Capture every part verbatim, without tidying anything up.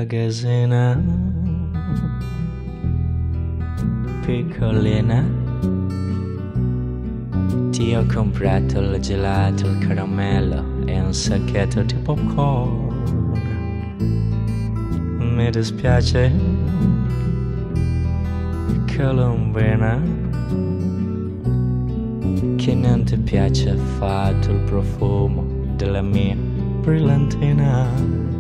ragazzina piccolina, ti ho comprato il gelato, il caramello e un sacchetto di popcorn. Mi dispiace, colombina, che non ti piace affatto il profumo della mia brillantina.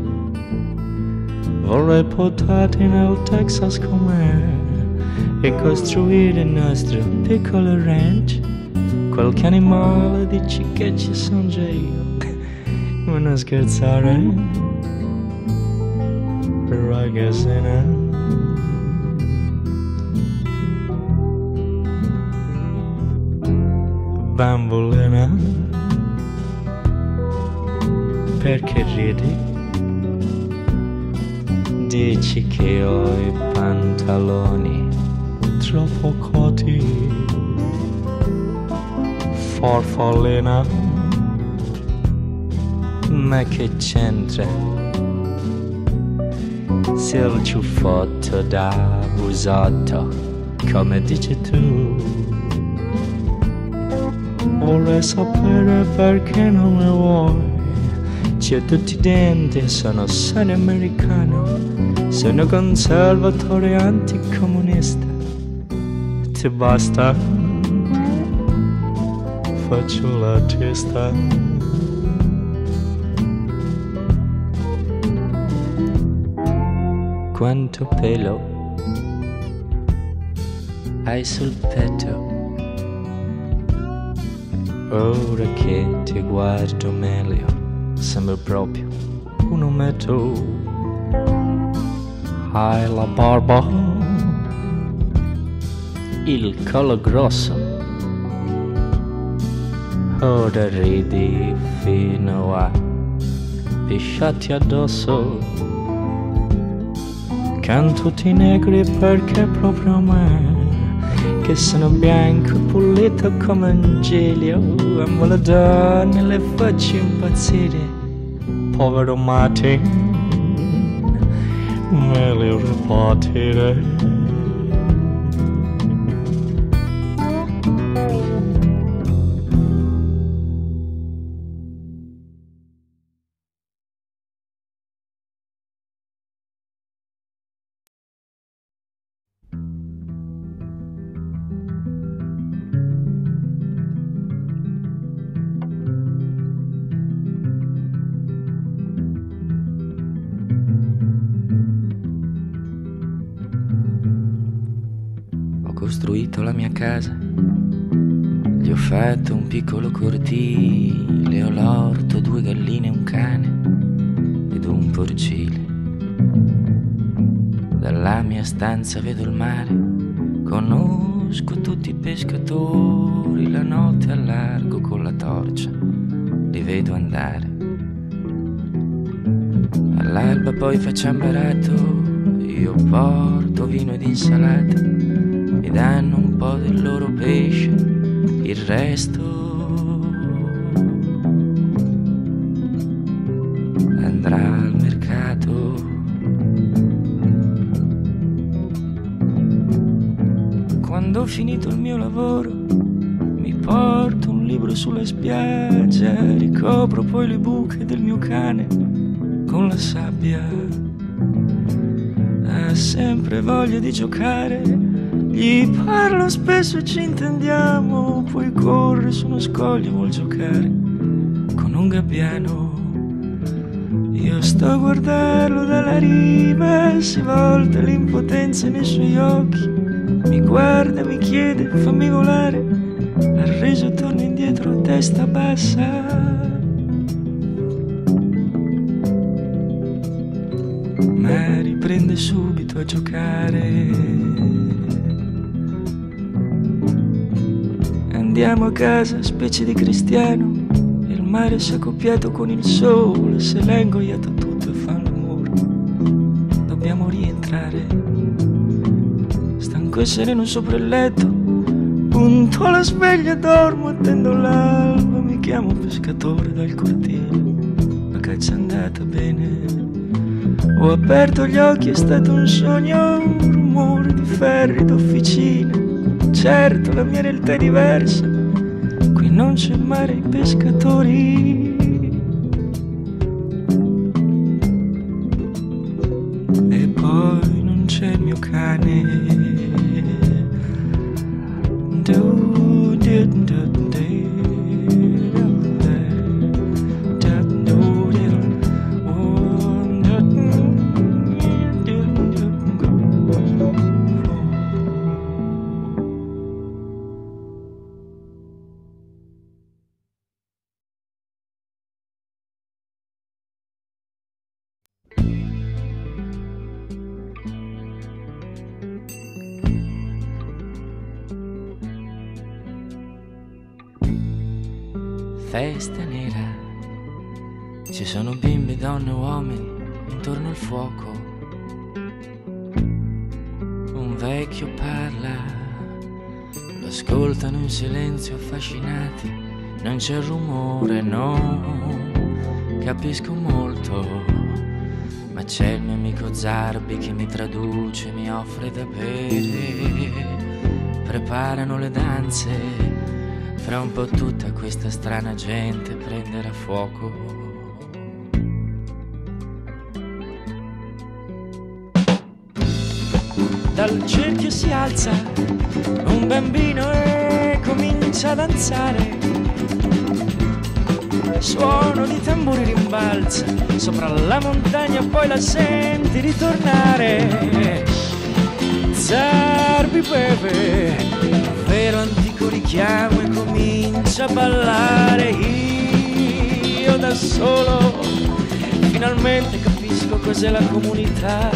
Vorrei portarti nel Texas con me e costruire il nostro piccolo ranch. Qualche animale dici che ci sono già io. Ma non scherzare, ragazzina. Bambolina, perché ridi? Dici che ho i pantaloni troppo corti. Farfallina, ma che c'entra? Se il ciuffotto da busotto, come dici tu. Vorrei sapere perché non mi vuoi. C'ho tutti i denti, sono sano americano, sono conservatore anticomunista. Ti basta? Faccio la testa. Quanto pelo hai sul petto? Ora che ti guardo meglio, sembra proprio un ometto. Hai la barba, il collo grosso, ora ridi fino a pisciarti addosso. Cantuti negri perché proprio a me, che sono bianco e pulito come un gelio, amo le donne, le faccio impazzire. Povero Martin, meglio ripartire. Ho costruito la mia casa, gli ho fatto un piccolo cortile, ho l'orto, due galline, un cane ed un porcile. Dalla mia stanza vedo il mare, conosco tutti i pescatori, la notte al largo con la torcia li vedo andare. All'alba poi facciamo barato, io porto vino ed insalata, mi danno un po' del loro pesce, il resto andrà al mercato. Quando ho finito il mio lavoro mi porto un libro sulla spiaggia, ricopro poi le buche del mio cane con la sabbia. Ha sempre voglia di giocare, gli parlo spesso e ci intendiamo, poi corre su uno scoglio, vuol giocare con un gabbiano. Io sto a guardarlo dalla riva, si volta l'impotenza nei suoi occhi, mi guarda, mi chiede, fammi volare, arreso torna indietro a testa bassa. Ma riprende subito a giocare. Andiamo a casa, specie di cristiano, il mare si è accoppiato con il sole, se l'ha ingoiato tutto e fa l'amore. Dobbiamo rientrare. Stanco e sereno sopra il letto, punto alla sveglia, dormo, attendo l'alba, mi chiamo pescatore dal cortile. La caccia è andata bene, Ho aperto gli occhi, è stato un sogno, un rumore di ferri d'officina. Certo, la mia realtà è diversa, qui non c'è mare ai pescatori. E poi non c'è il mio cane. Do, do, do, do. Festa nera, ci sono bimbi, donne, uomini intorno al fuoco. Un vecchio parla, lo ascoltano in silenzio affascinati. Non c'è rumore, no, capisco molto, ma c'è il mio amico Zarbi che mi traduce, mi offre da bere. Preparano le danze, fra un po' tutta questa strana gente prenderà fuoco. Dal cerchio si alza un bambino e comincia a danzare. Suono di tamburi rimbalza sopra la montagna, poi la senti ritornare. Zarbi beve, vero antico richiamo, e comincia a ballare. Io da solo finalmente capisco cos'è la comunità.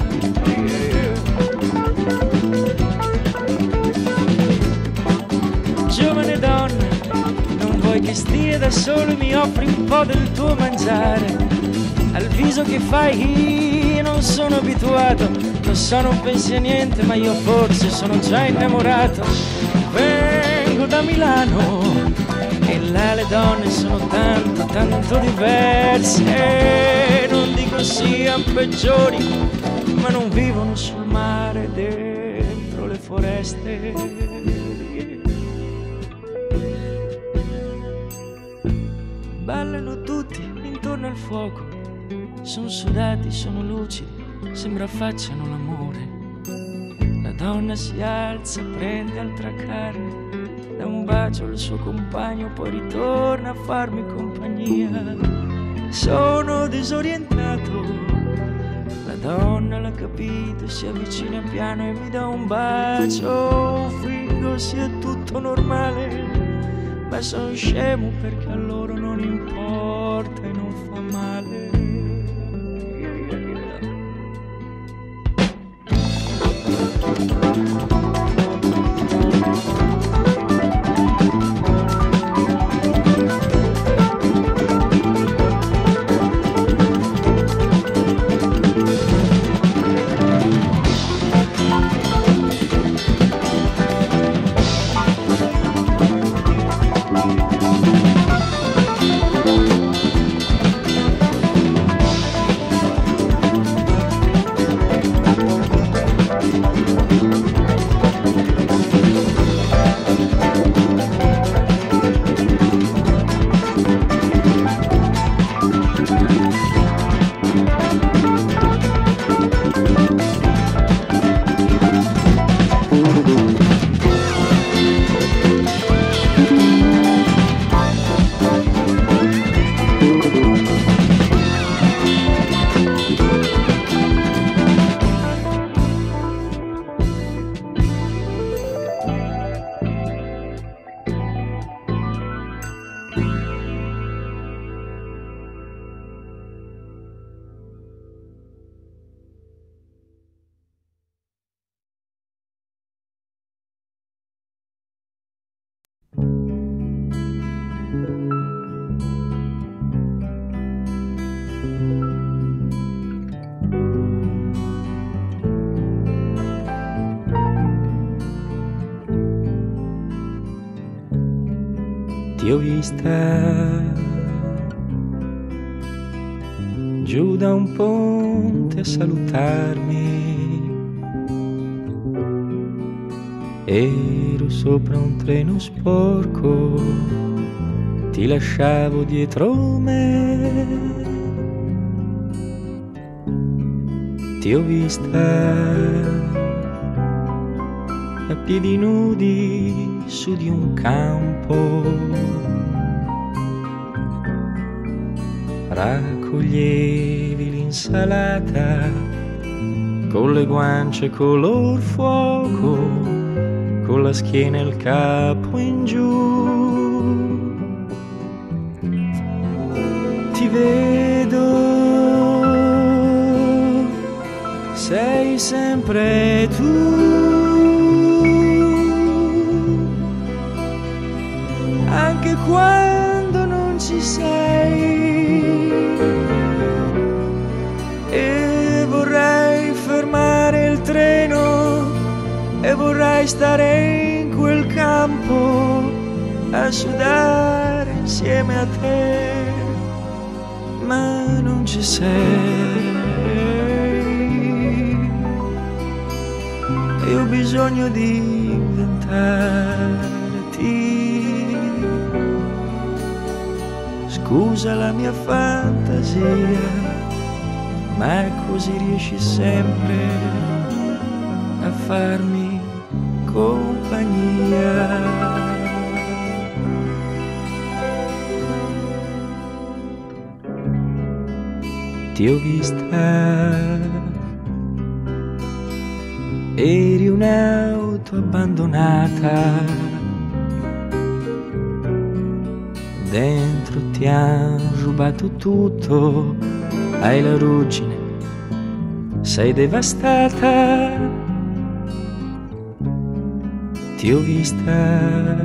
Giovane donna, non vuoi che stia da solo e mi offri un po' del tuo mangiare. Al viso che fai io non sono abituato, non so, non pensi a niente, ma io forse sono già innamorato. Vengo da Milano e là le donne sono tanto, tanto diverse. Non dico siano peggiori, ma non vivono sul mare, dentro le foreste. Ballano tutti intorno al fuoco, sono sudati, sono lucidi, sembra facciano l'amore. La donna si alza, prende altra carne, dà un bacio al suo compagno, poi ritorna a farmi compagnia. Sono disorientato, la donna l'ha capito, si avvicina piano e mi dà un bacio. Fingo sia tutto normale, ma sono scemo perché a loro non importa e non fa male. Ti ho vista giù da un ponte a salutarmi. Ero sopra un treno sporco, ti lasciavo dietro me. Ti ho vista a piedi nudi su di un campo, raccoglievi l'insalata con le guance color fuoco, con la schiena e il capo in giù. Ti vedo, sei sempre tu, anche quando non ci sei, e vorrei fermare il treno e vorrei stare in quel campo a sudare insieme a te, ma non ci sei. E ho bisogno di inventarti. Scusa la mia fantasia, ma così riesci sempre a farmi compagnia. Ti ho vista, eri un'auto abbandonata, dentro ti han rubato tutto, hai la ruggine, sei devastata. Ti ho vista,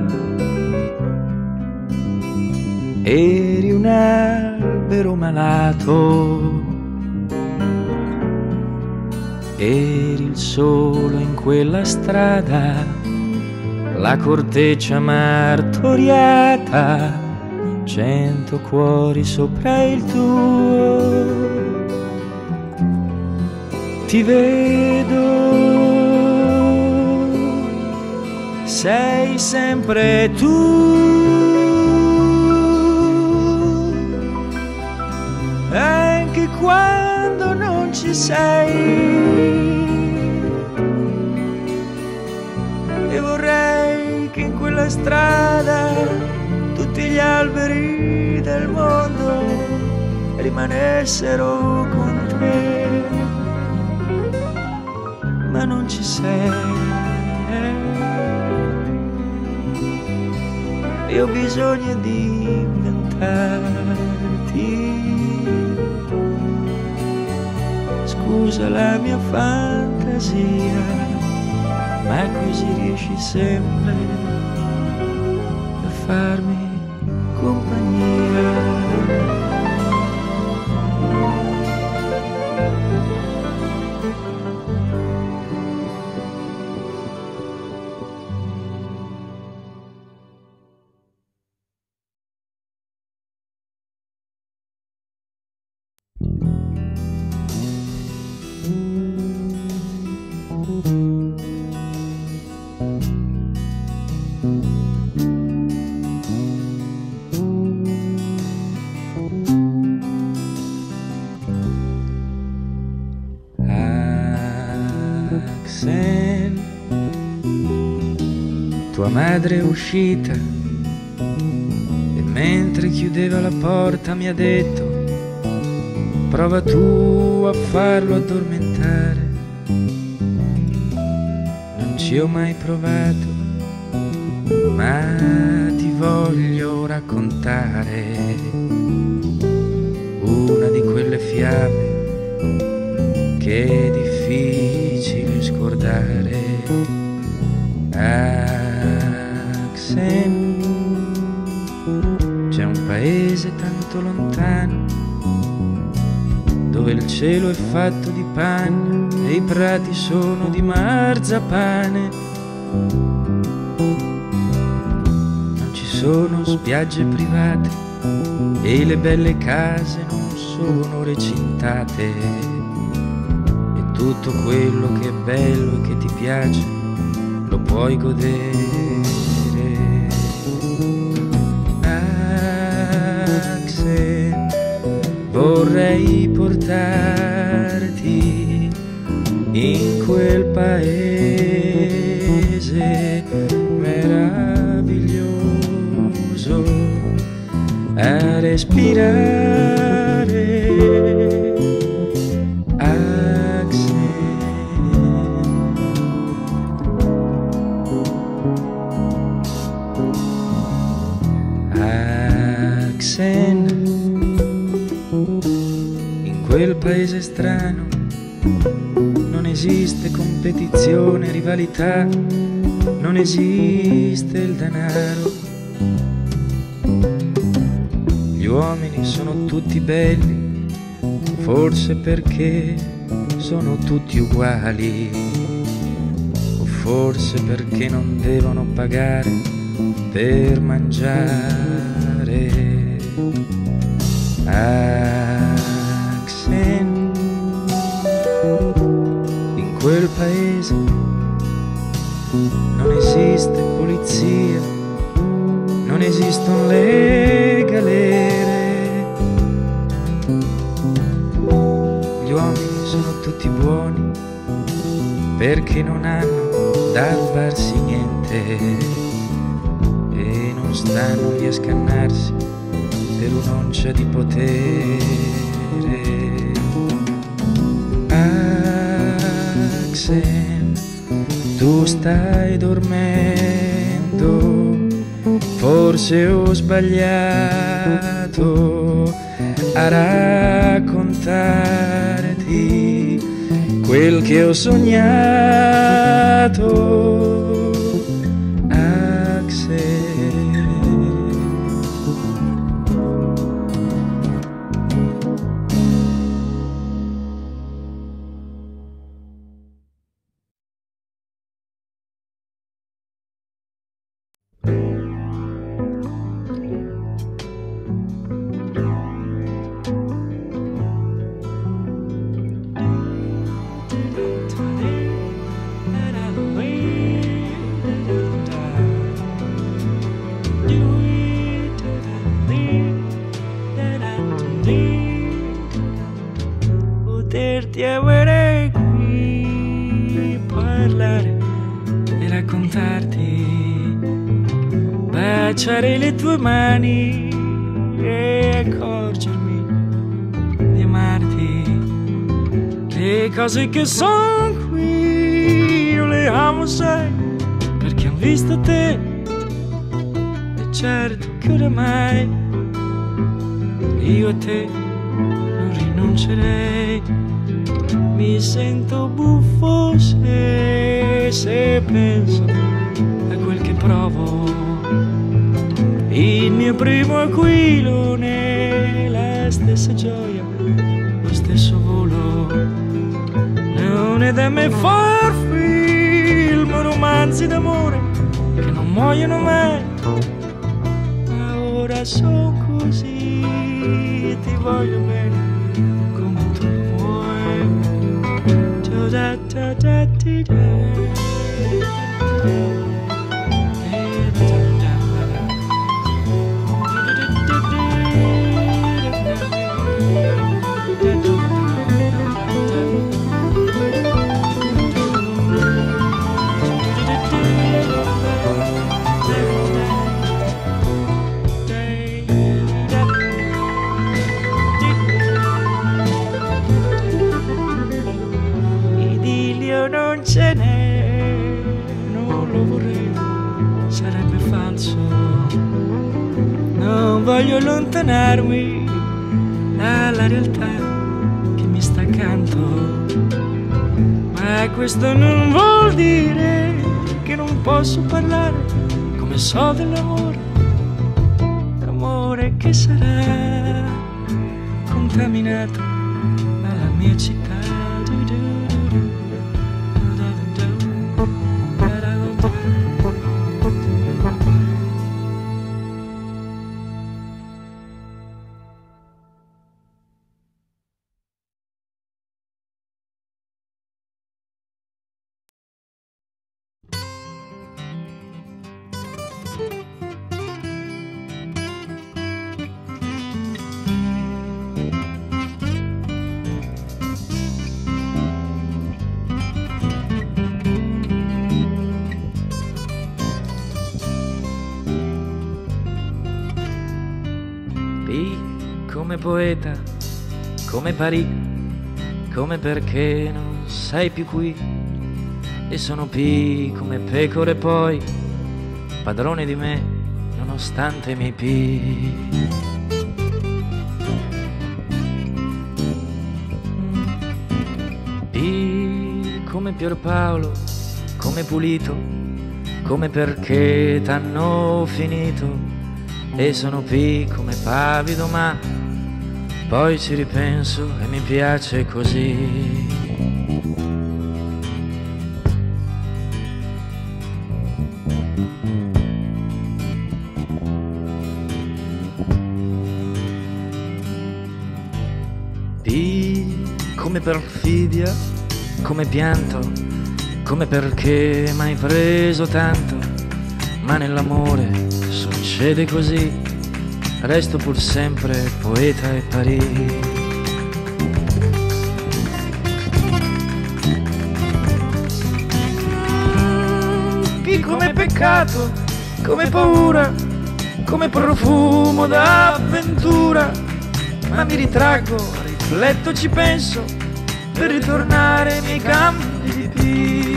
eri un albero malato, eri il sole in quella strada, la corteccia martoriata, cento cuori sopra il tuo. Ti vedo, sei sempre tu, anche quando non ci sei. E vorrei che in quella strada tutti gli alberi del mondo rimanessero con te, ma non ci sei. E ho bisogno di inventarti. Scusa la mia fantasia, ma così riesci sempre a farmi compagnia. Axel, tua madre è uscita e mentre chiudeva la porta mi ha detto: prova tu a farlo addormentare. Non ci ho mai provato, ma ti voglio raccontare una di quelle fiabe che è difficile scordare. Axel, c'è un paese tanto lontano dove il cielo è fatto di panna e i prati sono di marzapane. Non ci sono spiagge private e le belle case non sono recintate e tutto quello che è bello e che ti piace lo puoi godere. Axel, vorrei portarti in quel paese meraviglioso a respirare. Axel, Axel, in quel paese strano non esiste competizione, rivalità, non esiste il denaro. Gli uomini sono tutti belli, forse perché sono tutti uguali, o forse perché non devono pagare per mangiare. Axel, in quel paese non esiste polizia, non esistono le galere. Gli uomini sono tutti buoni perché non hanno da rubarsi niente e non stanno lì a scannarsi per un'oncia di potere. Axel, tu stai dormendo, forse ho sbagliato a raccontarti quel che ho sognato. Axel, poterti avere qui, parlare e raccontarti, baciare le tue mani e accorgermi di amarti. Le cose che sono qui io le amo, sai, perché ho visto te, e certo che oramai io a te non rinuncerei. Mi sento buffo se, se penso a quel che provo, il mio primo aquilone, la stessa gioia, lo stesso volo. Non è da me far film, romanzi d'amore che non muoiono mai, ma ora son così e ti voglio bene come tu vuoi. Da da da di da. Non ce n'è, non lo vorrei, sarebbe falso. Non voglio allontanarmi dalla realtà che mi sta accanto, ma questo non vuol dire che non posso parlare come so dell'amore, l'amore che sarà contaminato dalla mia città. come poeta, come Parì, come perché non sei più qui. E sono P come pecore poi, padrone di me nonostante i miei P. P come Pierpaolo, come pulito, come perché t'hanno finito. E sono P come pavido, ma poi ci ripenso e mi piace così. P come perfidia, come pianto, come perché m'hai preso tanto, ma nell'amore succede così, resto pur sempre poeta e Parì. P come peccato, come paura, come profumo d'avventura, ma mi ritraggo, rifletto, ci penso, per ritornare ai miei campi di P.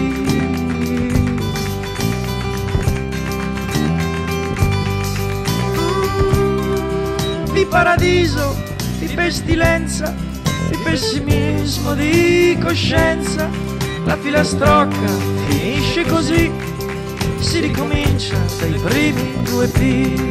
Di paradiso, di pestilenza, di pessimismo, di coscienza. La filastrocca finisce così, si ricomincia dai primi due P.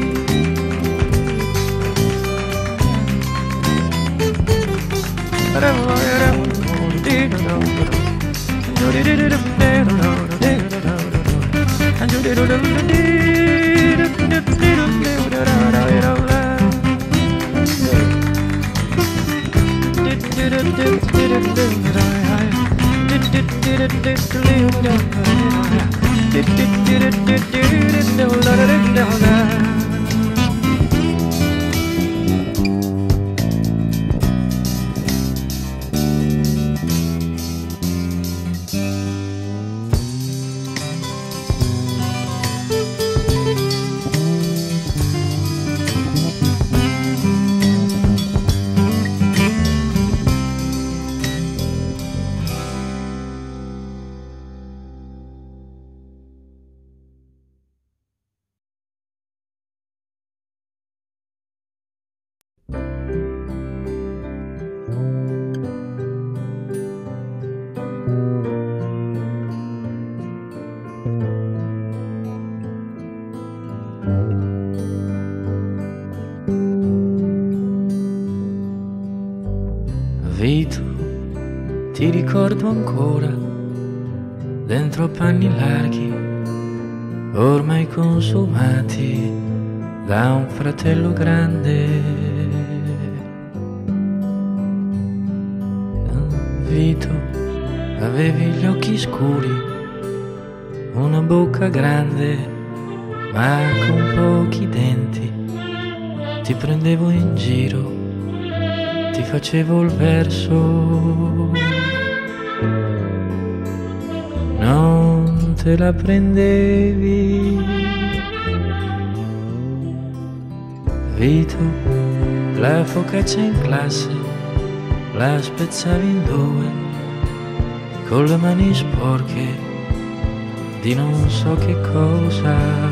Vito, ti ricordo ancora, dentro a panni larghi, ormai consumati da un fratello grande. Vito, avevi gli occhi scuri, una bocca grande, ma con pochi denti. Ti prendevo in giro, ti facevo il verso, non te la prendevi. Vito, la focaccia in classe la spezzavi in due, con le mani sporche di non so che cosa.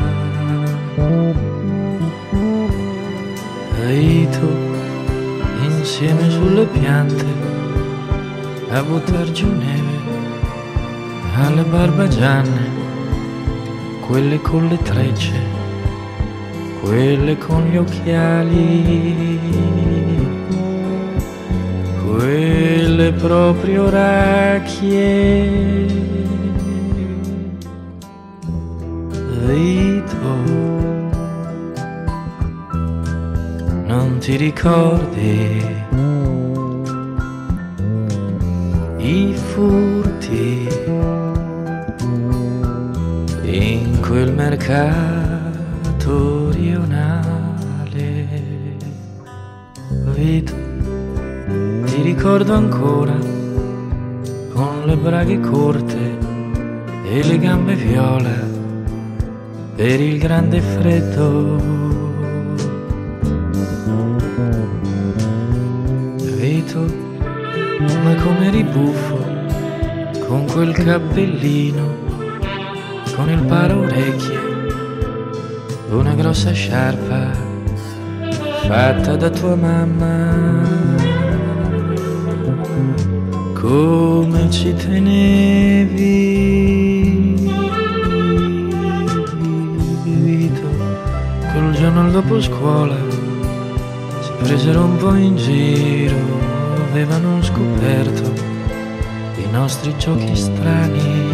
Vito, insieme sulle piante a buttar giù neve, alle barbagianne, quelle con le trecce, quelle con gli occhiali, quelle proprio racchie. Vito, non ti ricordi i furti in quel mercato rionale? Vito, ti ricordo ancora con le braghe corte e le gambe viola per il grande freddo. quel cappellino con il paraorecchie, una grossa sciarpa fatta da tua mamma. Come ci tenevi, Vito, quel giorno al dopo scuola si presero un po' in giro, avevano scoperto i nostri giochi strani.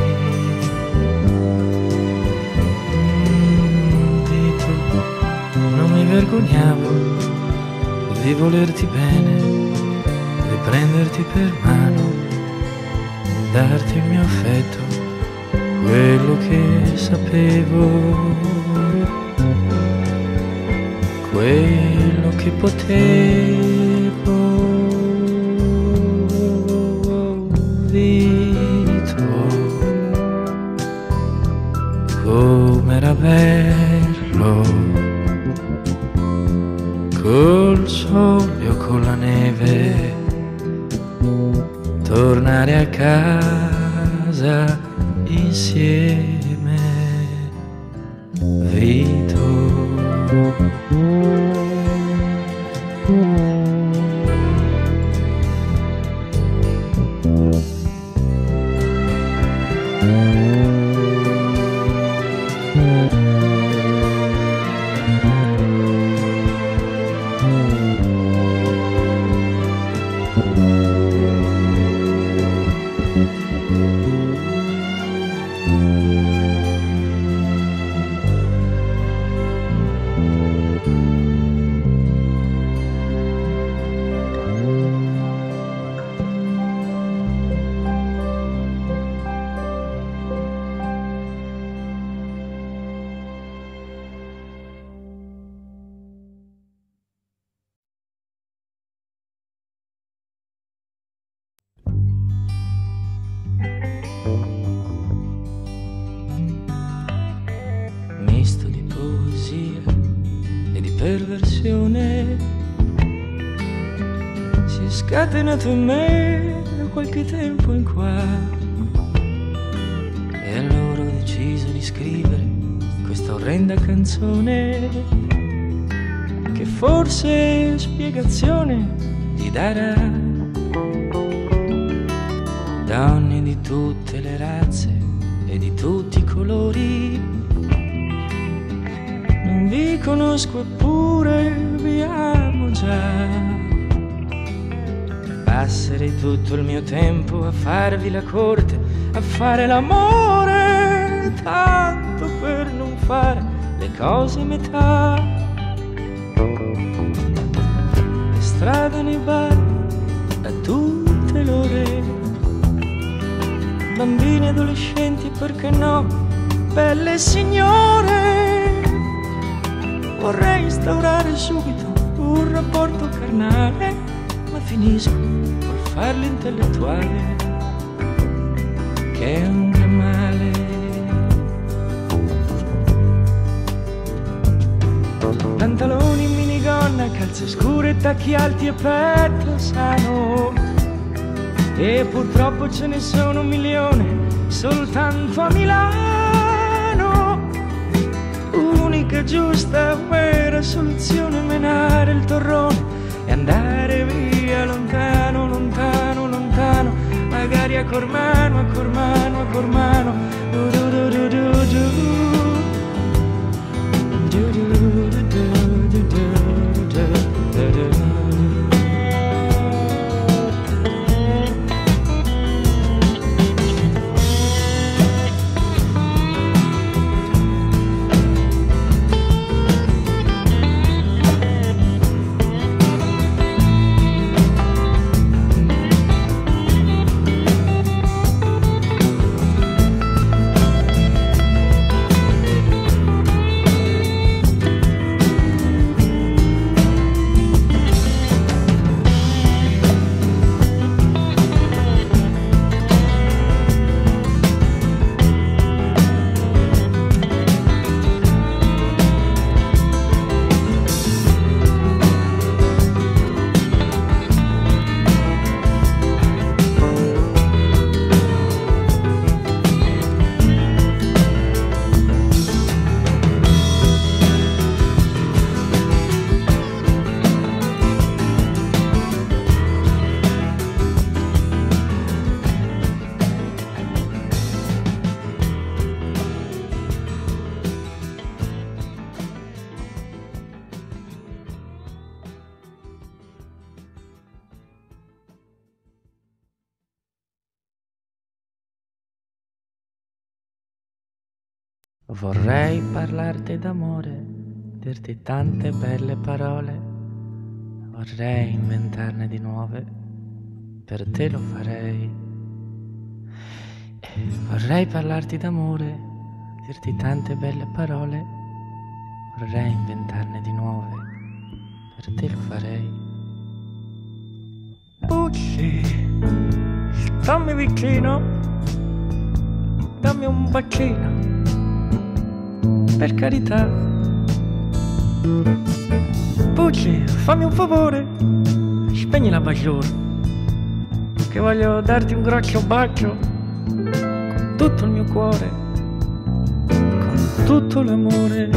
Mi vergognavo di volerti bene, di prenderti per mano, darti il mio affetto, quello che sapevo, quello che potevo. Vito, com'era bello col sole o con la neve, tornare a casa insieme, Vito. Misto di poesia e di perversione si è scatenato in me da qualche tempo in qua, e allora ho deciso di scrivere questa orrenda canzone che forse spiegazione ti darà. Donne di tutte le razze e di tutti i colori, non vi conosco eppure vi amo già. Passerei tutto il mio tempo a farvi la corte, a fare l'amore, tanto per non fare le cose a metà. Le strade nei bar a tutte le ore, bambini, adolescenti e perché no, belle signore. Vorrei instaurare subito un rapporto carnale, ma finisco col farlo intellettuale, che è un gran male. Pantaloni, minigonna, calze scure, tacchi alti e petto sano, e purtroppo ce ne sono un milione soltanto a Milano. Unica, giusta, vera soluzione è menare il torrone e andare via lontano, lontano, lontano, magari a Cormano, a Cormano, a Cormano. Du du du du du du. Du du du du du du du du. Vorrei parlarti d'amore, dirti tante belle parole, vorrei inventarne di nuove, per te lo farei. E vorrei parlarti d'amore, dirti tante belle parole, vorrei inventarne di nuove, per te lo farei. Pucci, stammi vicino, dammi un bacino, per carità. Pucci, fammi un favore, spegni la baciore, che voglio darti un grosso bacio con tutto il mio cuore, con tutto l'amore.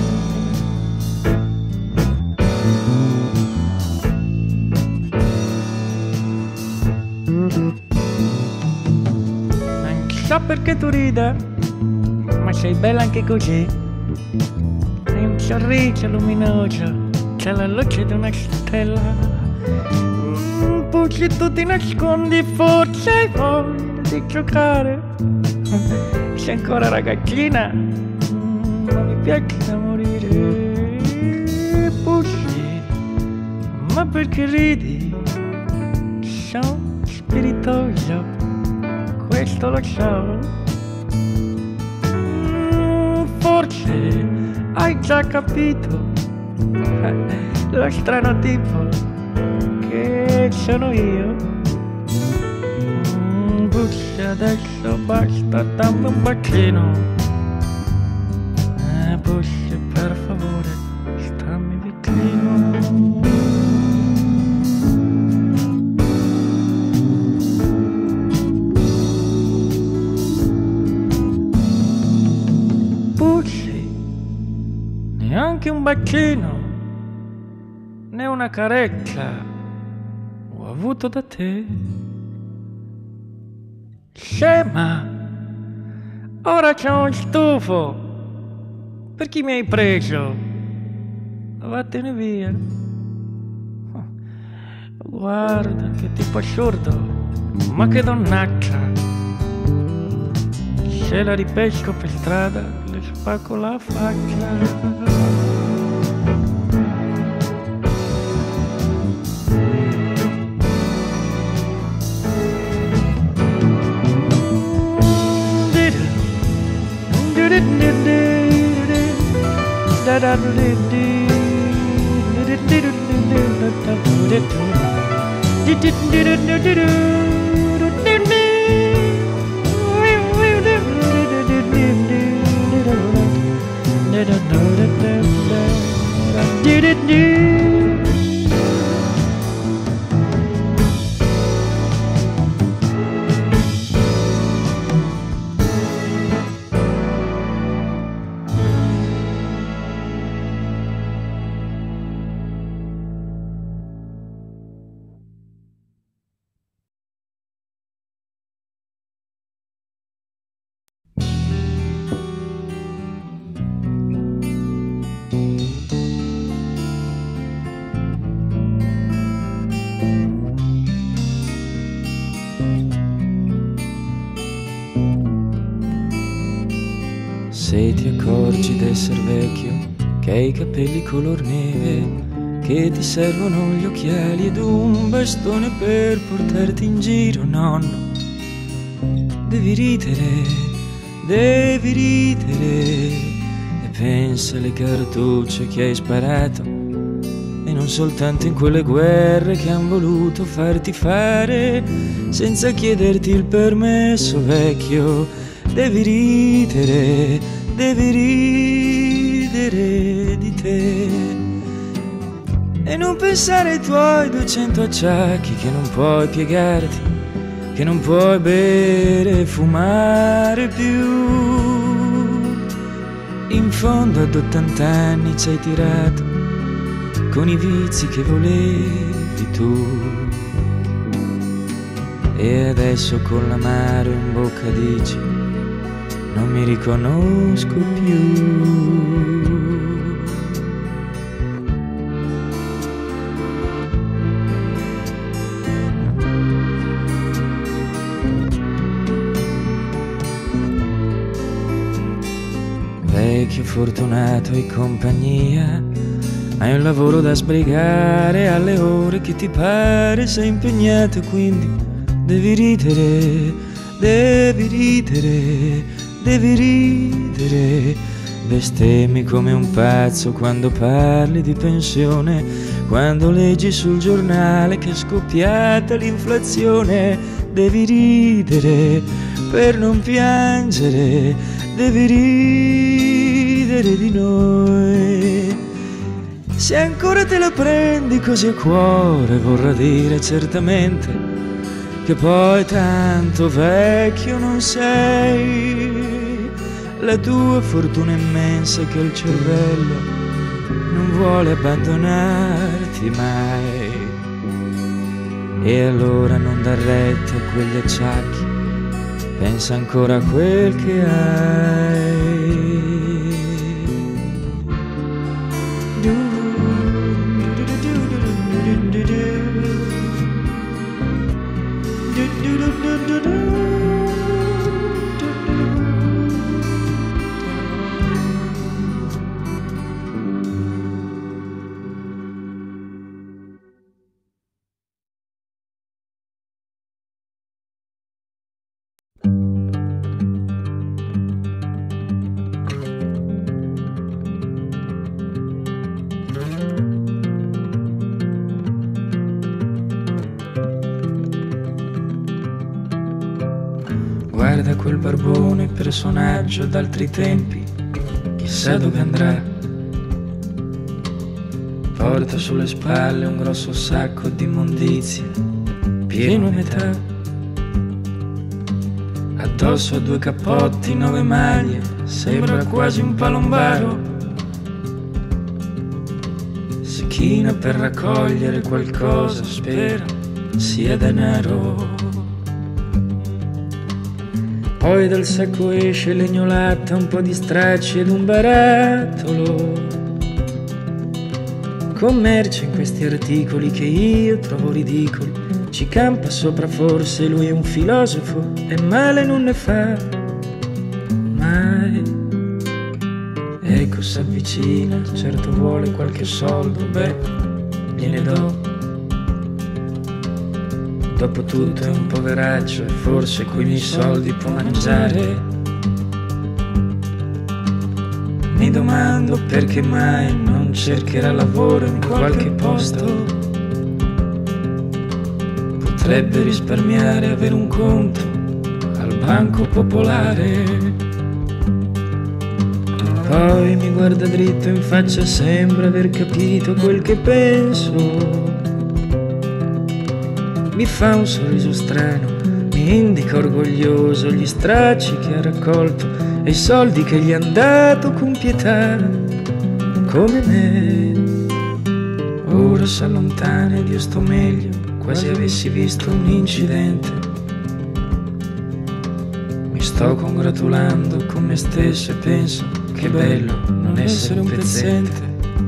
Non so perché tu rida, ma sei bella anche così. Hai un sorriso luminoso, c'è la luce di una stella. Mm, Pucci, tu ti nascondi, forse hai voglia di giocare. Sei ancora ragazzina, mm, ma mi piace da morire. Pucci, ma perché ridi? Sono spiritoso, questo lo so. Forse hai già capito lo strano tipo che sono io. Pucci, adesso basta, dammi un bacino. Eh, Pucci, per favore, stammi vicino. Neanche un bacino, né una carezza ho avuto da te. Scema, ora c'è un stufo, per chi mi hai preso? Vattene via. Guarda che tipo assurdo, ma che donnaccia. Se la ripesco per strada le spacco la faccia. Se ti accorgi d'esser vecchio, che hai i capelli color neve, che ti servono gli occhiali ed un bastone per portarti in giro, nonno, devi ridere, devi ridere e pensa alle cartucce che hai sparato, e non soltanto in quelle guerre che han voluto farti fare senza chiederti il permesso, vecchio. Devi ridere, devi ridere di te e non pensare ai tuoi duecento acciacchi, che non puoi piegarti, che non puoi bere e fumare più. In fondo ad ottanta anni ci hai tirato con i vizi che volevi tu, e adesso con l'amaro in bocca dici: non mi riconosco più. fortunato hai compagnia, hai un lavoro da sbrigare alle ore che ti pare, sei impegnato, quindi devi ridere, devi ridere, devi ridere. Bestemmi come un pazzo quando parli di pensione, quando leggi sul giornale che è scoppiata l'inflazione. Devi ridere per non piangere, devi ridere di noi. Se ancora te la prendi così a cuore, vorrà dire certamente che poi tanto vecchio non sei. La tua fortuna immensa è che il cervello non vuole abbandonarti mai. E allora non dar retta a quegli acciacchi, pensa ancora a quel che hai. Guarda quel barbone, personaggio d'altri tempi, chissà dove andrà. Porta sulle spalle un grosso sacco di immondizie, pieno a metà. Addosso a due cappotti, nove maglie, sembra quasi un palombaro. Si china per raccogliere qualcosa, spera sia denaro. Poi dal sacco esce legnolata, un po' di stracci ed un barattolo. Commercia in questi articoli che io trovo ridicoli. Ci campa sopra forse, lui è un filosofo e male non ne fa mai. Ecco s'avvicina, certo vuole qualche soldo, beh, gliene do. Dopotutto è un poveraccio e forse coi miei soldi può mangiare. Mi domando perché mai non cercherà lavoro in qualche posto. Potrebbe risparmiare, avere un conto al banco popolare. Poi mi guarda dritto in faccia, sembra aver capito quel che penso. Mi fa un sorriso strano, mi indica orgoglioso gli stracci che ha raccolto e i soldi che gli han dato con pietà, come me. Ora s'allontana ed io sto meglio, quasi avessi visto un incidente. Mi sto congratulando con me stesso e penso che bello non essere un pezzente.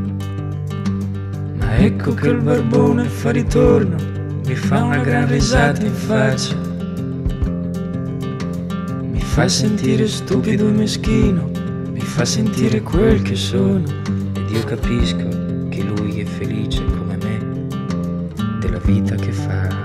Ma ecco che il barbone fa ritorno, mi fa una gran risata in faccia, mi fa sentire stupido e meschino, mi fa sentire quel che sono, ed io capisco che lui è felice come me della vita che fa.